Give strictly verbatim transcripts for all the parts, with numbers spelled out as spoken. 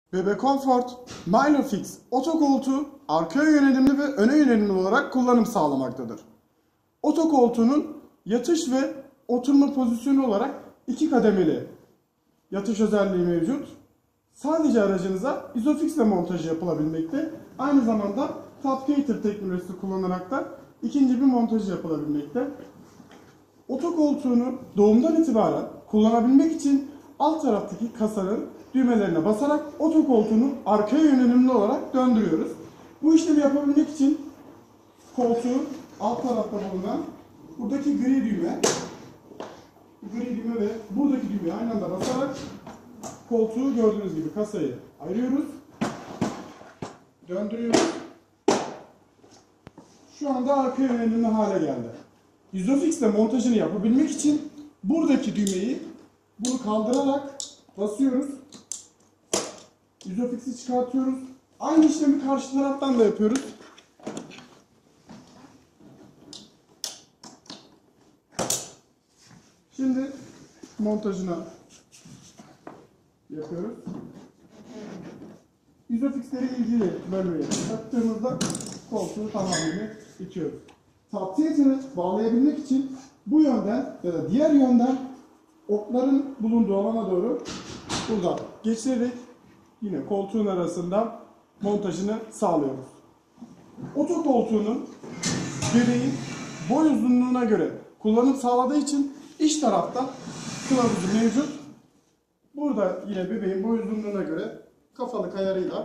Bebe Comfort, Milofix otokoltuğu arkaya yönelimli ve öne yönelimli olarak kullanım sağlamaktadır. Otokoltuğunun yatış ve oturma pozisyonu olarak iki kademeli yatış özelliği mevcut. Sadece aracınıza Isofix ile montajı yapılabilmekte. Aynı zamanda Tapcater teknolojisi kullanarak da ikinci bir montajı yapılabilmekte. Otokoltuğunu doğumdan itibaren kullanabilmek için alt taraftaki kasanın düğmelerine basarak otokoltuğunu arkaya yönelimli olarak döndürüyoruz. Bu işlemi yapabilmek için koltuğun alt tarafta bulunan buradaki gri düğme, gri düğme ve buradaki düğmeyi aynı anda basarak koltuğu gördüğünüz gibi kasayı ayırıyoruz, döndürüyoruz. Şu anda arkaya yönelimli hale geldi. Isofix ile montajını yapabilmek için buradaki düğmeyi bunu kaldırarak basıyoruz. Isofix'i çıkartıyoruz. Aynı işlemi karşı taraftan da yapıyoruz. Şimdi montajını yapıyoruz. Isofix'leri ilgili bölmeye taktığımızda koltuğu tamamını itiyoruz. Tapcater'ı bağlayabilmek için bu yönden ya da diğer yönden okların bulunduğu alana doğru buradan geçirerek yine koltuğun arasında montajını sağlıyoruz. Otokoltuğunun bebeğin boy uzunluğuna göre kullanım sağladığı için iç tarafta kılavuzu mevcut. Burada yine bebeğin boy uzunluğuna göre kafalık ayarıyla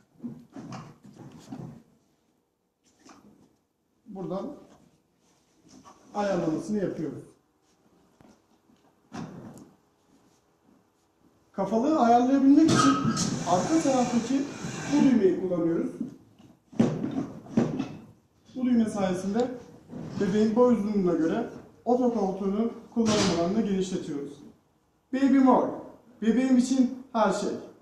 buradan ayarlamasını yapıyoruz. Kafalığı ayarlayabilmek için arka taraftaki bu düğmeyi kullanıyoruz. Bu düğme sayesinde bebeğin boy uzunluğuna göre otokoltuğunun kullanım alanını genişletiyoruz. Baby More, bebeğim için her şey.